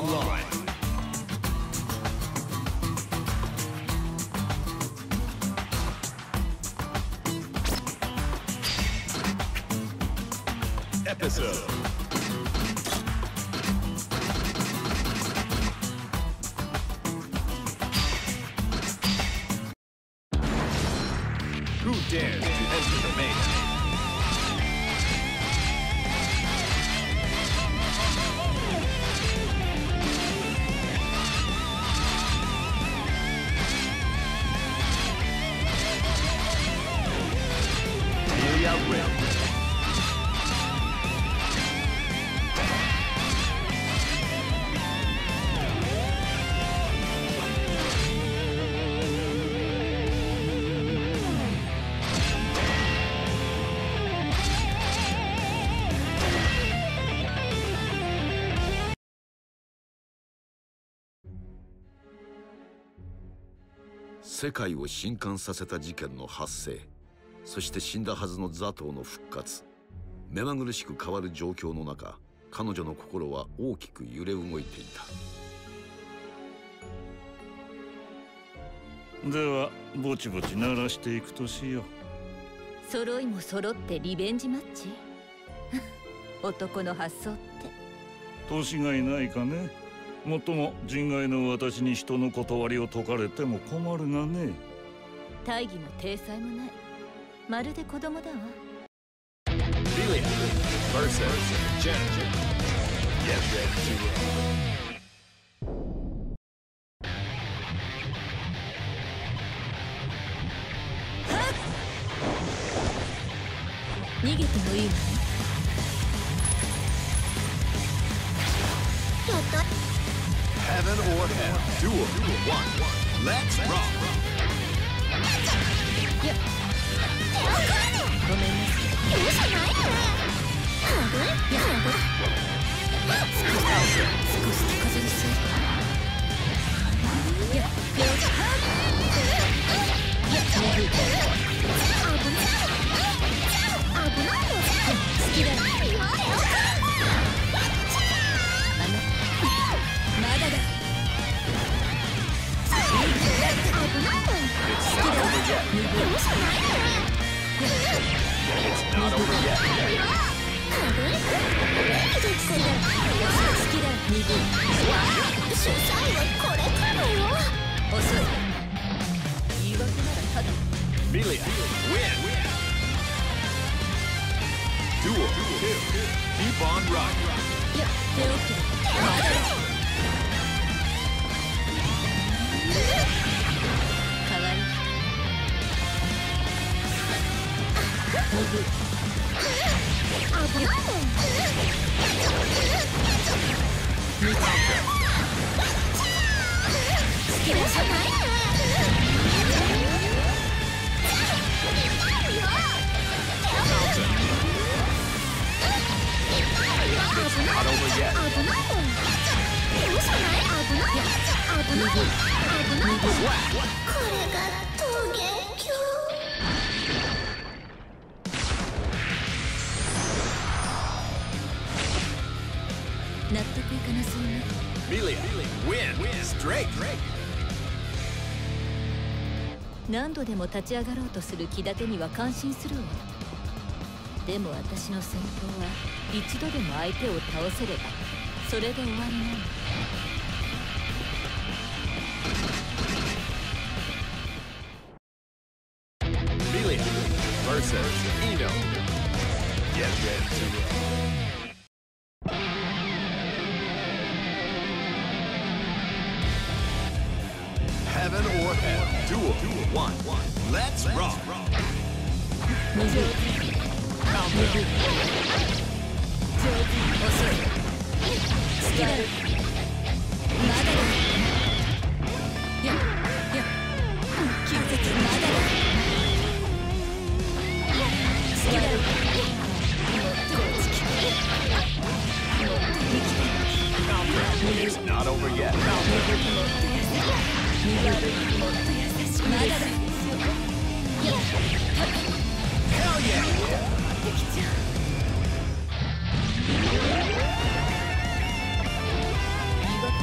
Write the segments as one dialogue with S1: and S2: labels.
S1: online. Episode. Who dares to enter the main?
S2: 世界を震撼させた事件の発生、そして死んだはずのザトウの復活。目まぐるしく変わる状況の中、彼女の心は大きく揺れ動いていた。
S3: ではぼちぼち鳴らしていくとしよう。
S4: 揃いも揃ってリベンジマッチ男の発想って
S3: 年がいないかね。もっとも人外の私に人の断りを解かれても困るがね。
S4: 大義も体裁もない、まるで子供だわ。
S1: Melia versus Jen. Get ready to roll.
S4: 逃げてもいいわね。
S5: やった。
S1: Heaven or hell. Duel 1. Let's rock.
S4: ごめんなさい。
S5: 許さないね。
S4: 少し手数りする。
S1: Melia win. Duel 2. Keep on rocking.
S4: 納得いかなそうね。
S1: Melia win. Straight.
S4: 何度でも立ち上がろうとする気立てには感心するわ。でも私の戦闘は一度でも相手を倒せればそれで終わりなの。
S1: Melia versus Eno. Get ready to roll. Heaven or hell. Duel 1. Let's rock.
S4: 言い訳ならただ。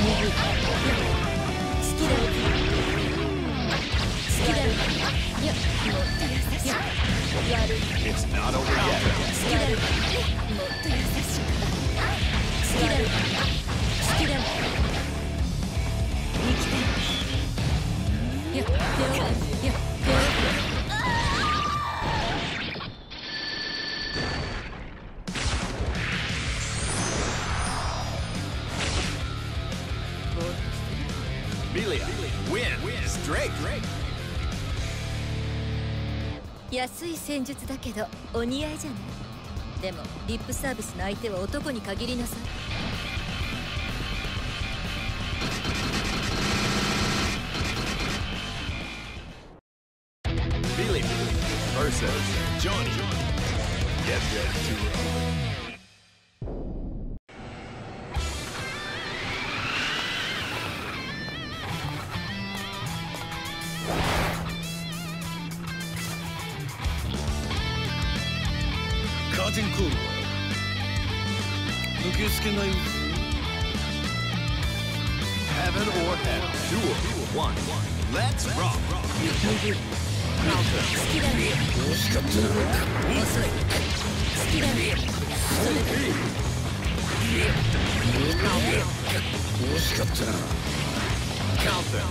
S1: It's not over yet.
S4: 安い戦術だけどお似合いじゃね。でもリップサービスの相手は男に限りなさい。
S1: Billy versus Johnny. Get ready to roll.
S5: カーテンコールは受け付けない。
S1: Heaven or hell. Duel 1. Let's rock.
S5: 惜しかったな。惜しかったな。
S1: Counter.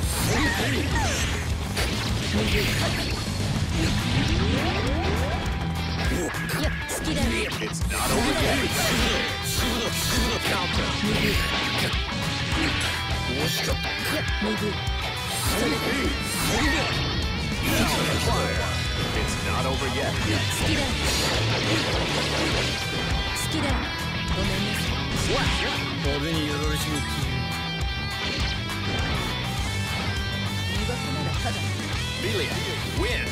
S1: It's not over yet. Counter.
S5: 惜しかった。
S1: Fire. It's not over yet.
S5: 派手にやられちまった。
S1: Billy win.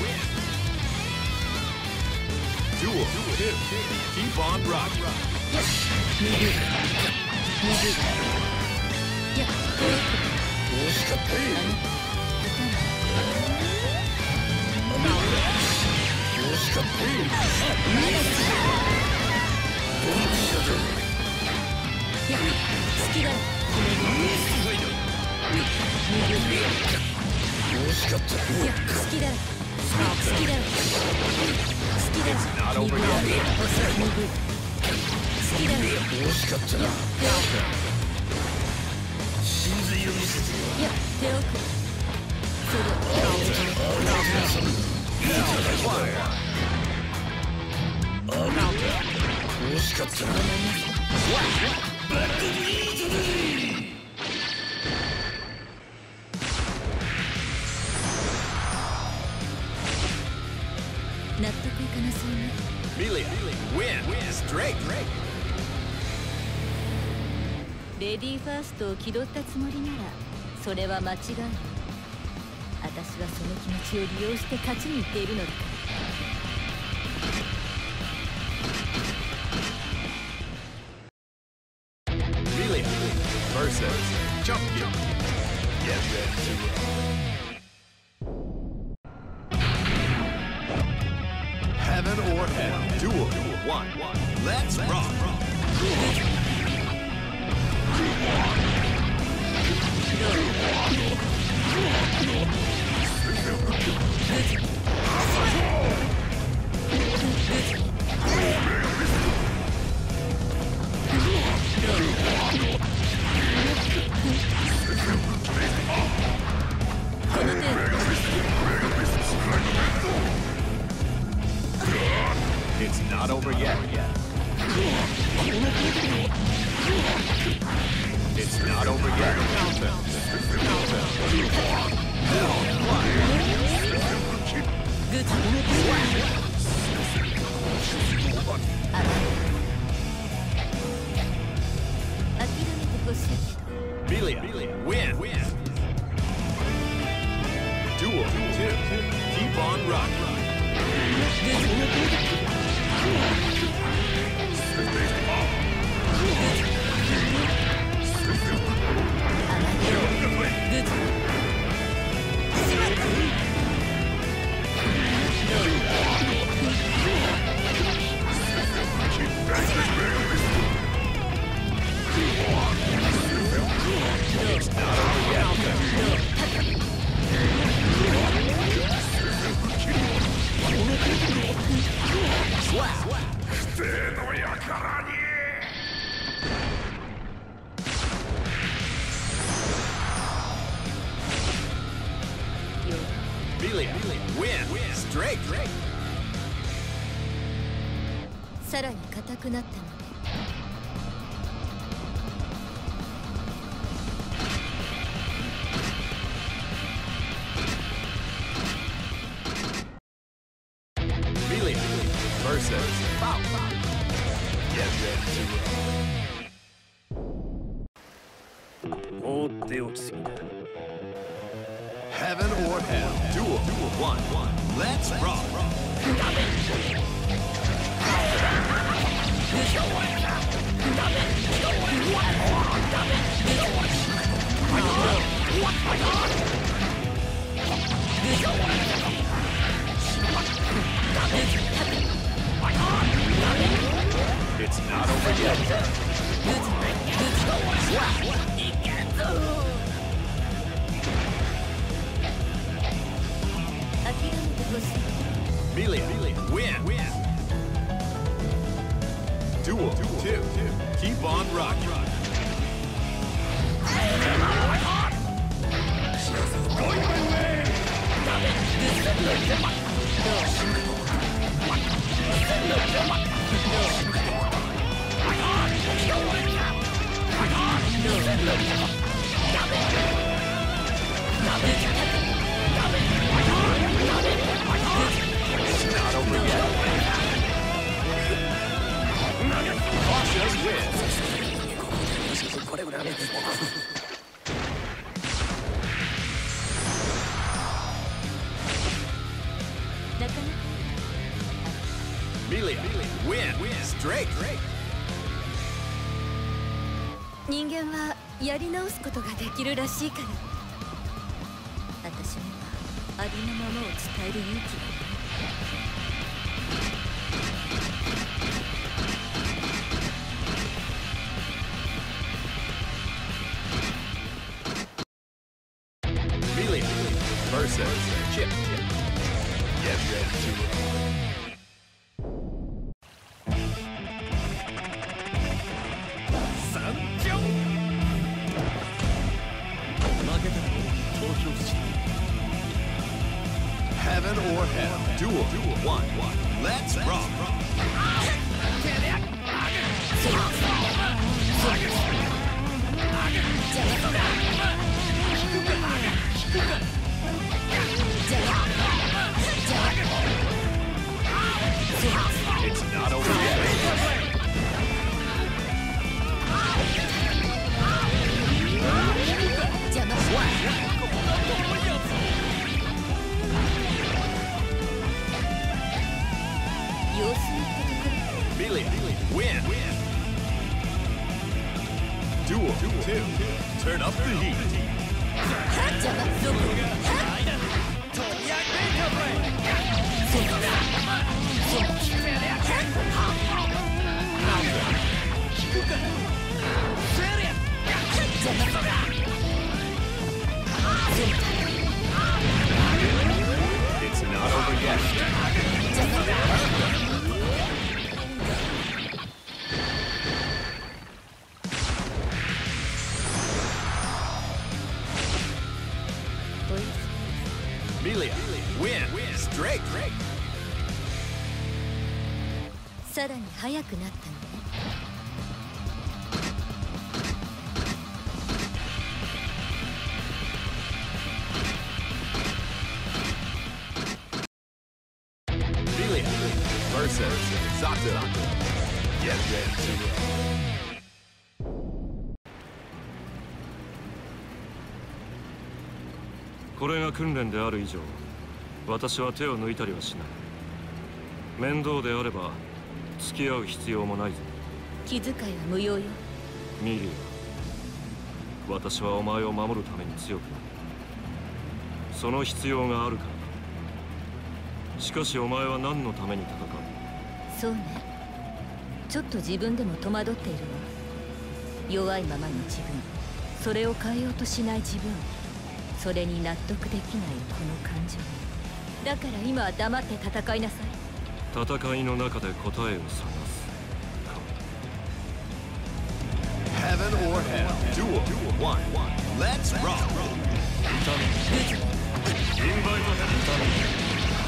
S1: Duel 2. Keep on rocking.
S5: 惜しかった。惜しかった。ドンピシャだ。惜しかった。
S1: It's not over yet.
S5: 惜しかったな。真髄を見せてよ。
S1: Fire.
S5: 惜しかったな。バッドビートだ。
S4: 納得いかなそうね。
S1: Billy win. Straight.
S4: レディーファーストを気取ったつもりならそれは間違いない。私はその気持ちを利用して勝ちにいっているのだから。
S1: Billy versus Chunky. Get ready to roll. Heaven or hell. Duel 1. Let's rock. It's not over yet. It's not over yet. Counter. Billy win. Duel 2. Keep on rocking. win. Straight.
S4: さらに硬くなったので。
S1: Melee versus Bow. Get ready to roll.
S5: 放っておきすぎだ。
S1: Heaven or hell. Duel 1. Let's rock. It's not over yet.
S4: 諦めてほしい。
S1: Melee win. Duel 2. Keep on rocking. Going my way.
S5: これぐらいです。
S4: なかなか
S1: Melee win. Straight.
S4: 人間はやり直すことができるらしいから。私にはありのままを伝える勇気がない。
S1: Melee versus Chip. Get ready to roll.
S5: 負けたら投票し
S1: Heaven or hell. Duel 1. Let's rock. It's not over yet.
S4: 邪魔様子見ってところ。
S1: Melee win. Duel 2. Turn up the heat.
S4: 邪魔どこ。
S1: It's not over yet.
S4: おいしい。
S1: Melee win. Straight.
S4: さらに速くなったのね。
S1: Melee versus Zato. Get ready to roll.
S6: これが訓練である以上、私は手を抜いたりはしない。面倒であれば付き合う必要もないぞ。
S4: 気遣いは無用よ。
S6: ミリア、私はお前を守るために強くなる。その必要があるからだ。しかしお前は何のために戦う？
S4: そうね。ちょっと自分でも戸惑っているわ。弱いままの自分、それを変えようとしない自分、それに納得できないこの感情。だから今は黙って戦いなさい。
S6: 戦いの中で答えを探す。
S1: Heaven or hell. Duel 1. Let's rock.
S3: インバイトヘッド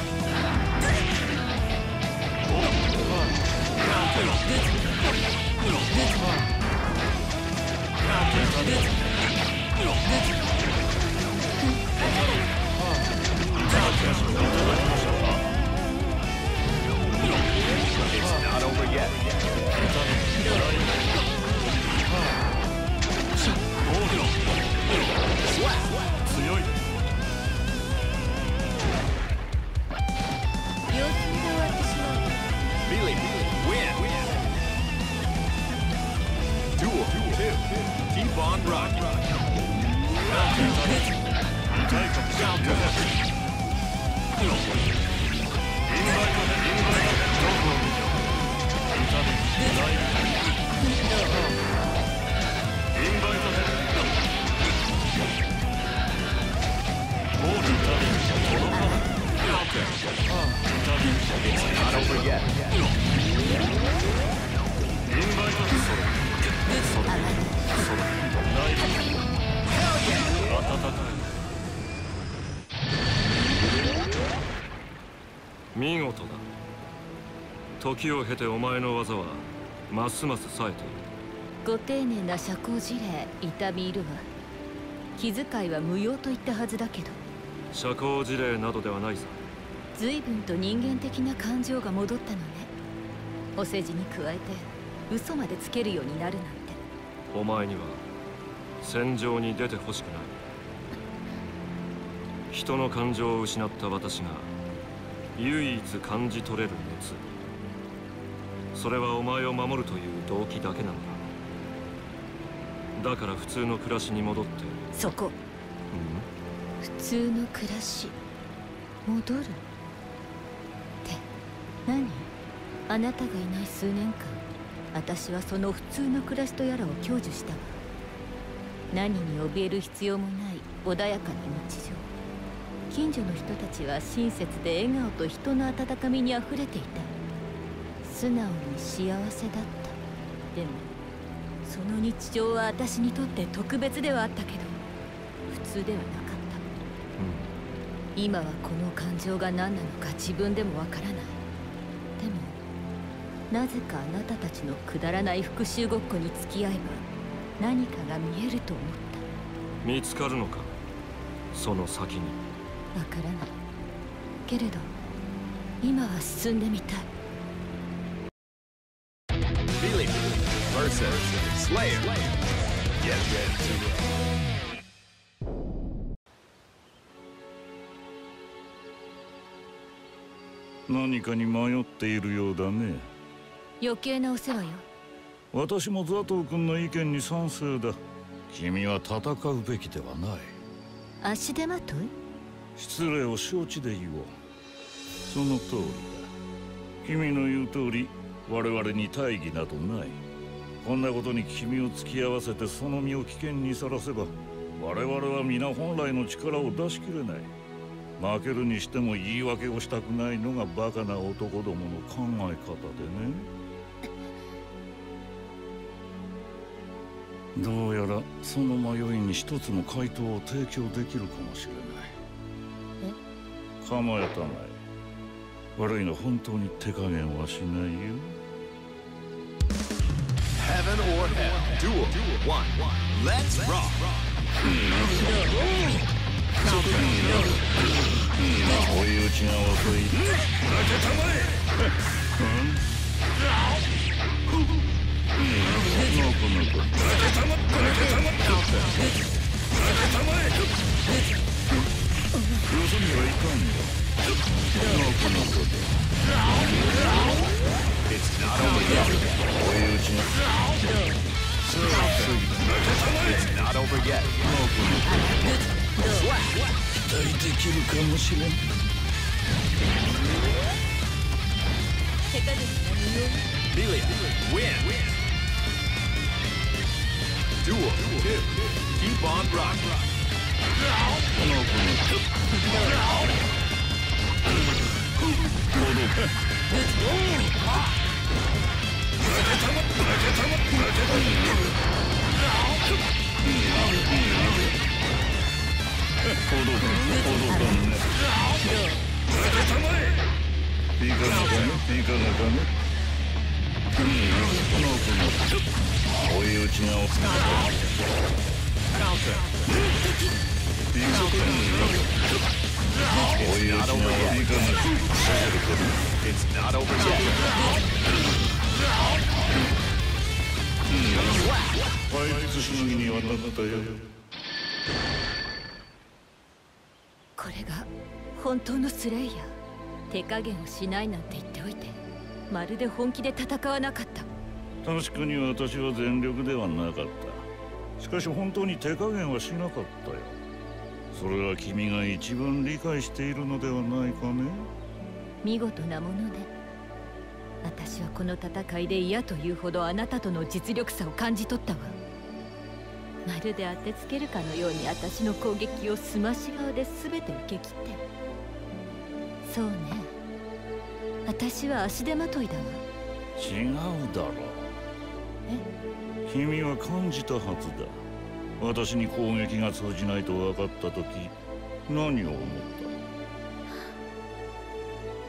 S6: 見事だ。時を経てお前の技はますます冴えている。
S4: ご丁寧な社交辞令痛み入るわ。気遣いは無用と言ったはずだけど。
S6: 社交辞令などではないさ。
S4: 随分と人間的な感情が戻ったのね。お世辞に加えて嘘までつけるようになるなんて。
S6: お前には戦場に出てほしくない。人の感情を失った私が唯一感じ取れる熱、それはお前を守るという動機だけなのだ。だから普通の暮らしに戻って。
S4: そこ。普通の暮らし戻るって何？あなたがいない数年間、私はその普通の暮らしとやらを享受したわ。何に怯える必要もない穏やかな日常。近所の人たちは親切で笑顔と人の温かみにあふれていた。素直に幸せだった。でもその日常は私にとって特別ではあったけど普通ではなかった。今はこの感情が何なのか自分でもわからない。でもなぜかあなたたちのくだらない復讐ごっこに付き合えば何かが見えると思った。
S6: 見つかるのか、その先に。
S4: わからないけれど今は進んでみたい。
S1: Billy vs. Slayer. Get ready to roll.
S3: 何かに迷っているようだね。
S4: 余計なお世話よ。
S3: 私もザトウ君の意見に賛成だ。君は戦うべきではない。
S4: 足手まとい？
S3: 失礼を承知で言おう。その通りだ。君の言う通り我々に大義などない。こんなことに君を付き合わせてその身を危険にさらせば我々は皆本来の力を出しきれない。負けるにしても言い訳をしたくないのがバカな男どもの考え方でね。どうやらその迷いに一つの回答を提供できるかもしれない。構えたまえ。悪いが本当に手加減はしないよ。
S1: Heaven or Hell. Duel 1. Let's rock.
S3: 追い打ちが遅い。負けたまえ。のこのこ。負けたまえ。よそにはいかんよ。のこのこで。
S1: It's not over yet.
S3: 追い打ちが。
S1: It's not over yet.
S3: 期待できるかもしれん。
S1: Billy win. Duel 2. Keep on rocking.
S3: 届かんね。 いかがかね、いかがかね。追い打ちがおつかいかがか追い打ちがいかがか。
S1: It's not over yet.
S3: 怪物しのぎにはなったよ。
S4: これが本当のスレイヤー。手加減をしないなんて言っておいて、まるで本気で戦わなかった。
S3: 確かに私は全力ではなかった。しかし本当に手加減はしなかったよ。それは君が一番理解しているのではないかね。
S4: 見事なものね。私はこの戦いで嫌というほどあなたとの実力差を感じ取ったわ。まるで当てつけるかのように私の攻撃をすまし顔で全て受け切って。そうね、私は足手まといだわ。
S3: 違うだろう。君は感じたはずだ。私に攻撃が通じないと分かった時、何を思った？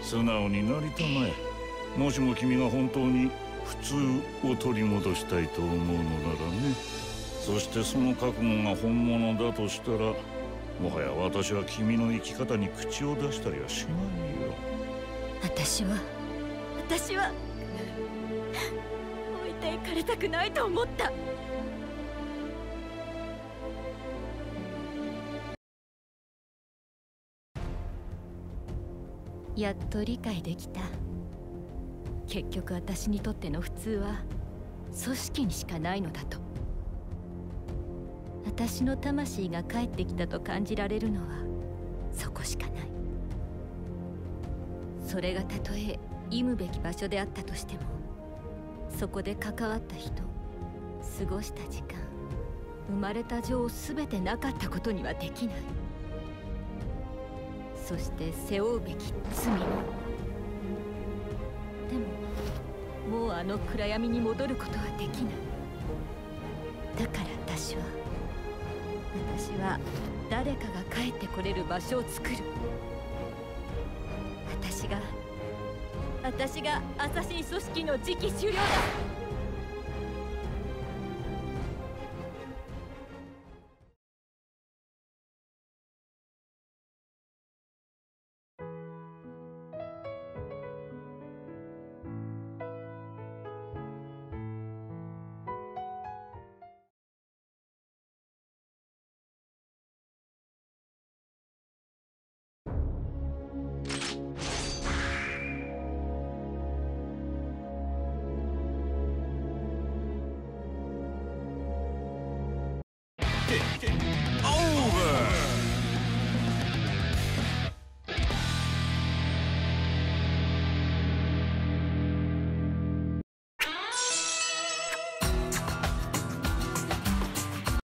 S3: 素直になりたまえ。もしも君が本当に普通を取り戻したいと思うのならね。そしてその覚悟が本物だとしたら、もはや私は君の生き方に口を出したりはしないよ。
S4: 私は置いていかれたくないと思った。やっと理解できた。結局私にとっての普通は組織にしかないのだと。私の魂が帰ってきたと感じられるのはそこしかない。それがたとえ忌むべき場所であったとしても、そこで関わった人、過ごした時間、生まれた情を全てなかったことにはできない。そして背負うべき罪も。でももうあの暗闇に戻ることはできない。だから私は誰かが帰ってこれる場所を作る。私がアサシン組織の次期首領だ。